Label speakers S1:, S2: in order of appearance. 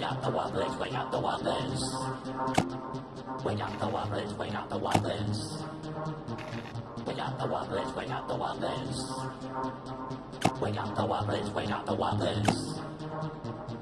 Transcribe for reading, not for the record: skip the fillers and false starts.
S1: up the wobblers, wake up the wobblers. Wake up the wobblers, wake up the wobblers. Wake up the wobblers, wake up the wobblers. Wake up the wobblers, wake up the wobblers.